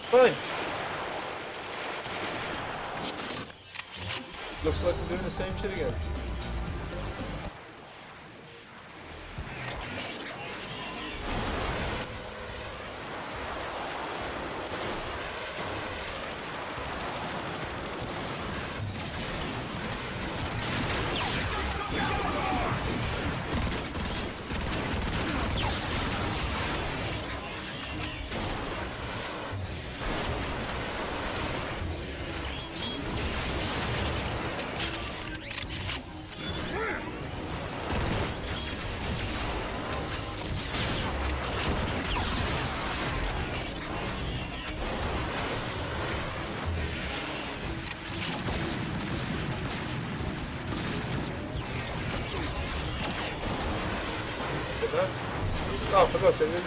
Fine. Looks like we're doing the same shit again. Oh, for God's sake,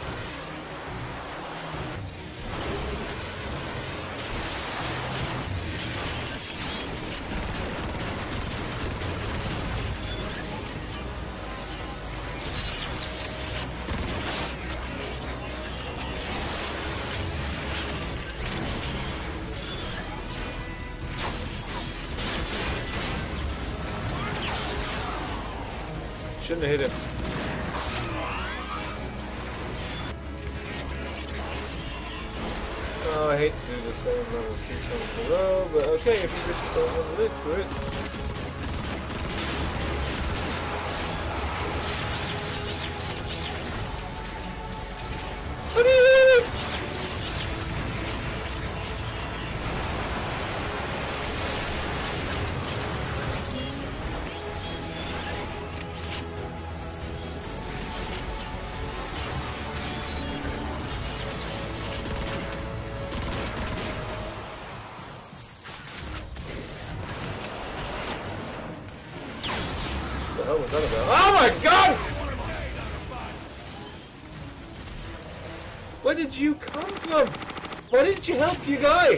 shouldn't have hit him. Oh, I hate to do the same level 3 times in a row, but okay, if you just don't want to live through it. What are you doing? What the hell was that about? Oh my God! Where did you come from? Why didn't you help your guy?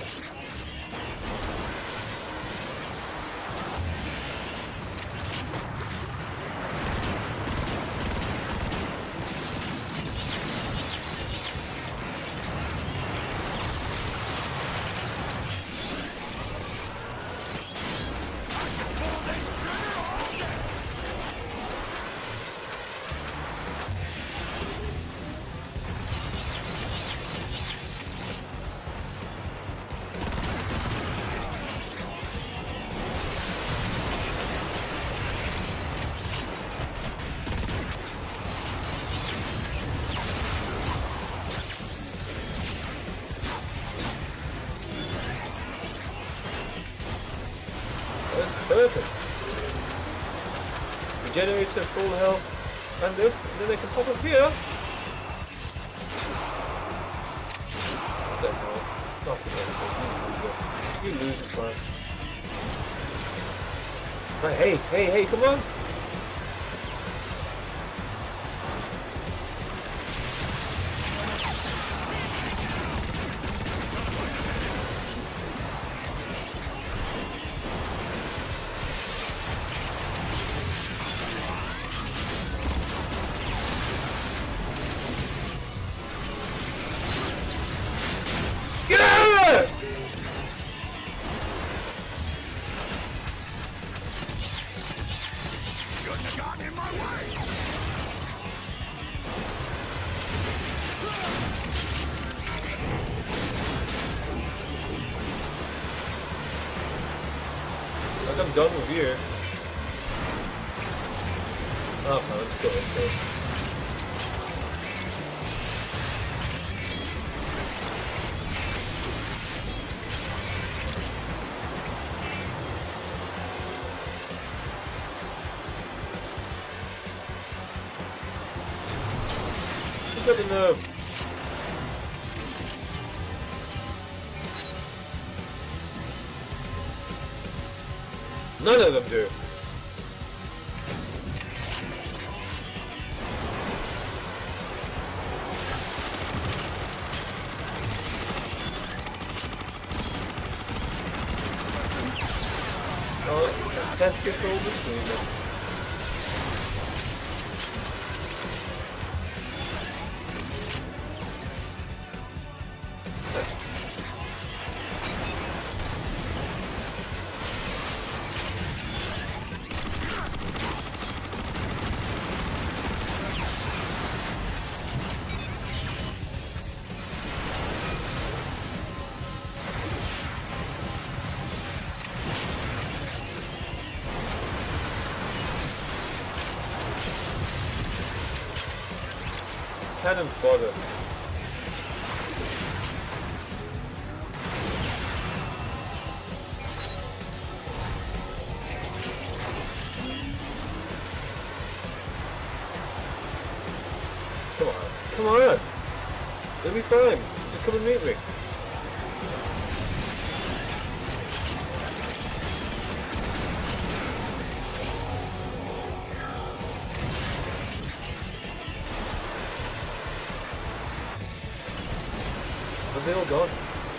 Perfect. Regenerates their full health and this, and then they can pop up here. What the hell? Not for you lose it, man. Hey, come on! I'm done with you. Oh no, let's go, Look at the nerve. None of them do. Oh, that's fantastic all between them. cannon fodder. Come on. Come on! It'll be fine. Just come and meet me. Are they all gone?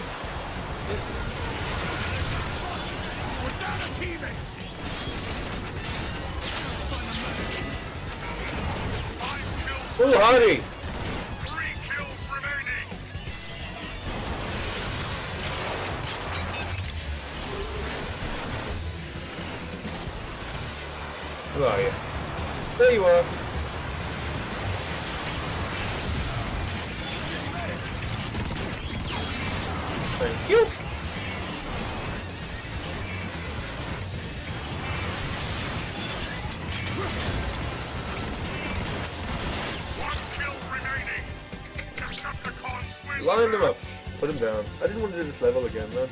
We're down a teammate. Oh, howdy! 3 kills remaining. Where are you? There you are. Thank you. Line them up. Put them down. I didn't want to do this level again, man.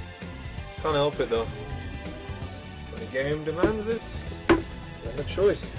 Can't help it though. When the game demands it, I have no choice.